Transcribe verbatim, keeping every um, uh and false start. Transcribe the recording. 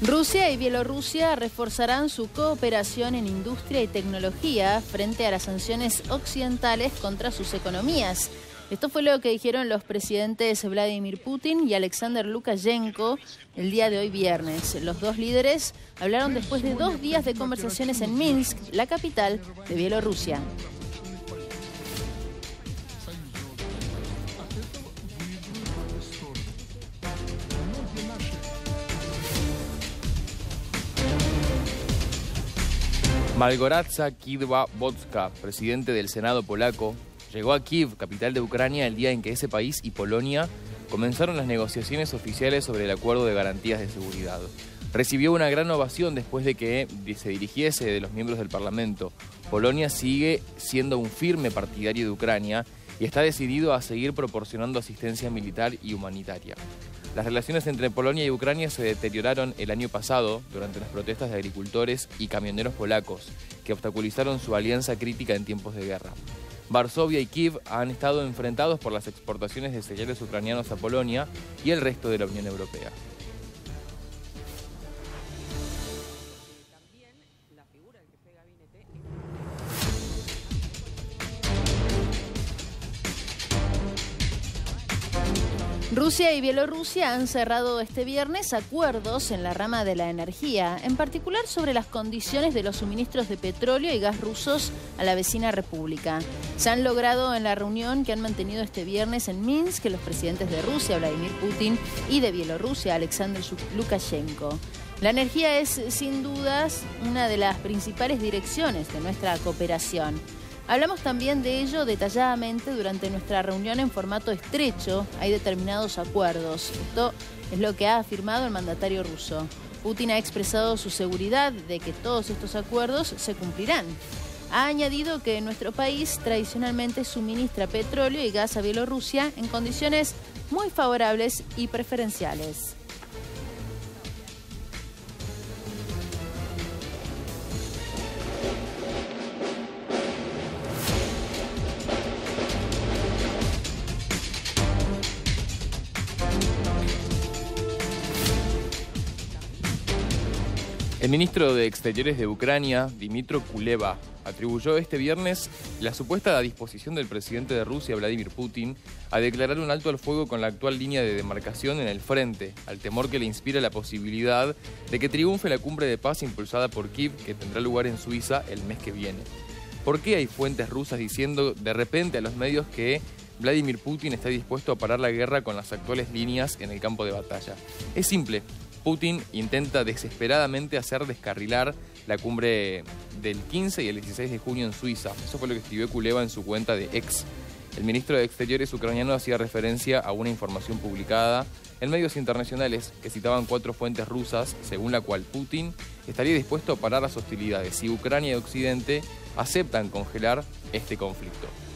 Rusia y Bielorrusia reforzarán su cooperación en industria y tecnología frente a las sanciones occidentales contra sus economías. Esto fue lo que dijeron los presidentes Vladimir Putin y Alexander Lukashenko el día de hoy viernes. Los dos líderes hablaron después de dos días de conversaciones en Minsk, la capital de Bielorrusia. Malgorzata Kislowska, presidente del Senado polaco, llegó a Kiev, capital de Ucrania, el día en que ese país y Polonia comenzaron las negociaciones oficiales sobre el acuerdo de garantías de seguridad. Recibió una gran ovación después de que se dirigiese de los miembros del Parlamento. Polonia sigue siendo un firme partidario de Ucrania y está decidido a seguir proporcionando asistencia militar y humanitaria. Las relaciones entre Polonia y Ucrania se deterioraron el año pasado durante las protestas de agricultores y camioneros polacos, que obstaculizaron su alianza crítica en tiempos de guerra. Varsovia y Kiev han estado enfrentados por las exportaciones de cereales ucranianos a Polonia y el resto de la Unión Europea. Rusia y Bielorrusia han cerrado este viernes acuerdos en la rama de la energía, en particular sobre las condiciones de los suministros de petróleo y gas rusos a la vecina república. Se han logrado en la reunión que han mantenido este viernes en Minsk los presidentes de Rusia, Vladimir Putin, y de Bielorrusia, Alexander Lukashenko. La energía es, sin dudas, una de las principales direcciones de nuestra cooperación. Hablamos también de ello detalladamente durante nuestra reunión en formato estrecho. Hay determinados acuerdos. Esto es lo que ha afirmado el mandatario ruso. Putin ha expresado su seguridad de que todos estos acuerdos se cumplirán. Ha añadido que nuestro país tradicionalmente suministra petróleo y gas a Bielorrusia en condiciones muy favorables y preferenciales. El ministro de Exteriores de Ucrania, Dmytro Kuleba, atribuyó este viernes la supuesta disposición del presidente de Rusia, Vladimir Putin, a declarar un alto al fuego con la actual línea de demarcación en el frente, al temor que le inspira la posibilidad de que triunfe la cumbre de paz impulsada por Kiev, que tendrá lugar en Suiza el mes que viene. ¿Por qué hay fuentes rusas diciendo de repente a los medios que Vladimir Putin está dispuesto a parar la guerra con las actuales líneas en el campo de batalla? Es simple. Putin intenta desesperadamente hacer descarrilar la cumbre del quince y el dieciséis de junio en Suiza. Eso fue lo que escribió Kuleba en su cuenta de X. El ministro de Exteriores ucraniano hacía referencia a una información publicada en medios internacionales que citaban cuatro fuentes rusas, según la cual Putin estaría dispuesto a parar las hostilidades si Ucrania y Occidente aceptan congelar este conflicto.